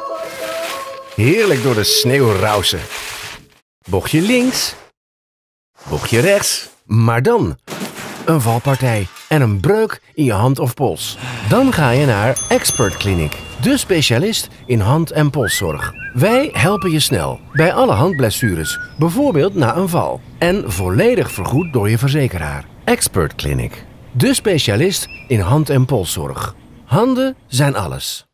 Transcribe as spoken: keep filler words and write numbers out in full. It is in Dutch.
Heerlijk door de sneeuw rausen. Bochtje links. Bochtje rechts. Maar dan een valpartij en een breuk in je hand of pols. Dan ga je naar Expert Clinic, de specialist in hand- en polszorg. Wij helpen je snel bij alle handblessures, bijvoorbeeld na een val. En volledig vergoed door je verzekeraar. Expert Clinic, de specialist in hand- en polszorg. Handen zijn alles.